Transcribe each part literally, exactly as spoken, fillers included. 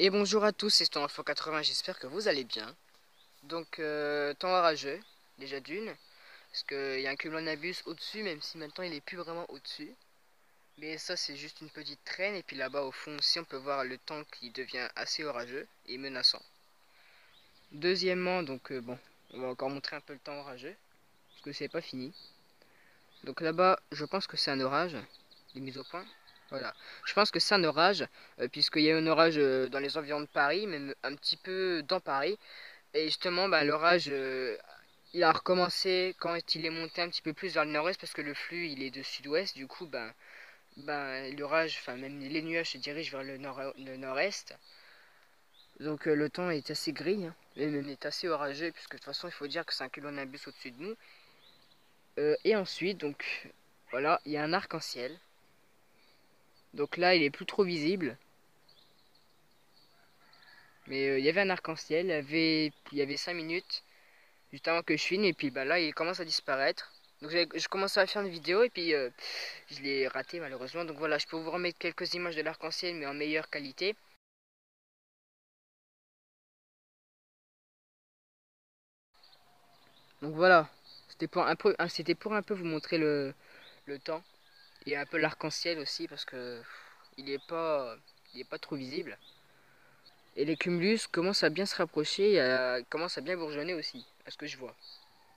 Et bonjour à tous, c'est Info quatre-vingts, j'espère que vous allez bien. Donc, euh, temps orageux, déjà d'une, parce qu'il y a un cumulonimbus au-dessus, même si maintenant il est plus vraiment au-dessus. Mais ça, c'est juste une petite traîne, et puis là-bas au fond aussi, on peut voir le temps qui devient assez orageux et menaçant. Deuxièmement, donc euh, bon, on va encore montrer un peu le temps orageux, parce que c'est pas fini. Donc là-bas, je pense que c'est un orage, les mises au point. Voilà, je pense que c'est un orage, euh, puisqu'il y a eu un orage euh, dans les environs de Paris, même un petit peu dans Paris. Et justement, bah, l'orage, euh, il a recommencé quand il est monté un petit peu plus vers le nord-est parce que le flux, il est de sud-ouest. Du coup, ben, ben, l'orage, enfin même les nuages se dirigent vers le nord, le nord-est. Donc euh, le temps est assez gris, hein, et même est assez orageux puisque de toute façon, il faut dire que c'est un cumulonimbus au-dessus de nous. Euh, et ensuite, donc voilà, il y a un arc-en-ciel. Donc là, il est plus trop visible. Mais euh, il y avait un arc-en-ciel, il y avait, il y avait cinq minutes. Juste avant que je filme et puis bah là il commence à disparaître. Donc je commençais à faire une vidéo et puis euh, je l'ai raté malheureusement. Donc voilà, je peux vous remettre quelques images de l'arc-en-ciel mais en meilleure qualité. Donc voilà, c'était pour un peu, c'était pour un peu vous montrer le, le temps et un peu l'arc-en-ciel aussi parce que il est pas, il est pas trop visible. Et les cumulus commencent à bien se rapprocher et à, commencent à bien bourgeonner aussi, à ce que je vois.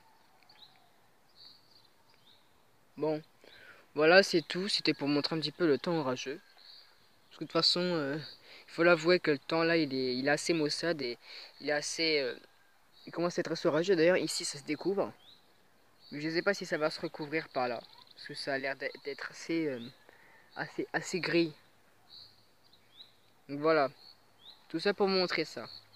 Bon, voilà c'est tout, c'était pour montrer un petit peu le temps orageux. Parce que de toute façon, euh, il faut l'avouer que le temps là, il est, il est assez maussade et il est assez, euh, il commence à être assez orageux. D'ailleurs, ici, ça se découvre. Mais je ne sais pas si ça va se recouvrir par là, parce que ça a l'air d'être assez, euh, assez, assez gris. Donc voilà, tout ça pour montrer ça.